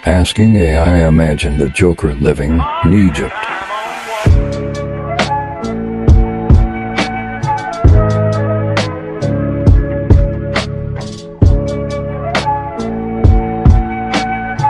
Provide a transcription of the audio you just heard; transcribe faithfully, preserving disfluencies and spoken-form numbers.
Asking A I imagine the Joker living in Egypt.